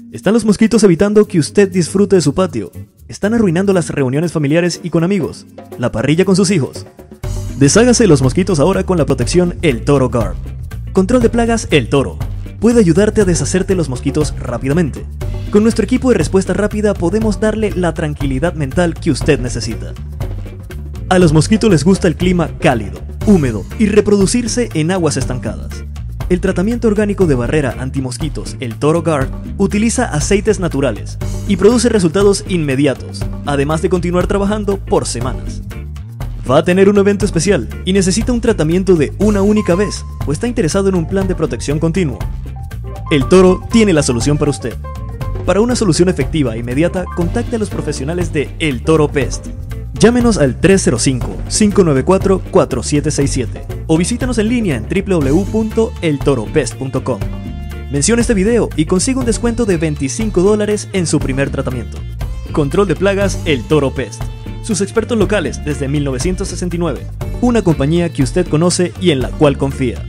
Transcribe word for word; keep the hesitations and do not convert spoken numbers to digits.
¿Están los mosquitos evitando que usted disfrute de su patio? ¿Están arruinando las reuniones familiares y con amigos? ¿La parrilla con sus hijos? Deshágase de los mosquitos ahora con la protección El Toro Guard. Control de plagas El Toro. Puede ayudarte a deshacerte de los mosquitos rápidamente. Con nuestro equipo de respuesta rápida podemos darle la tranquilidad mental que usted necesita. A los mosquitos les gusta el clima cálido, húmedo y reproducirse en aguas estancadas. El tratamiento orgánico de barrera antimosquitos El Toro Guard utiliza aceites naturales y produce resultados inmediatos, además de continuar trabajando por semanas. ¿Va a tener un evento especial y necesita un tratamiento de una única vez o está interesado en un plan de protección continuo? El Toro tiene la solución para usted. Para una solución efectiva e inmediata, contacte a los profesionales de El Toro Pest. Llámenos al tres cero cinco, cinco nueve cuatro, cuatro siete seis siete o visítanos en línea en w w w punto el toro pest punto com. Mencione este video y consiga un descuento de veinticinco dólares en su primer tratamiento. Control de plagas El Toro Pest. Sus expertos locales desde mil novecientos sesenta y nueve. Una compañía que usted conoce y en la cual confía.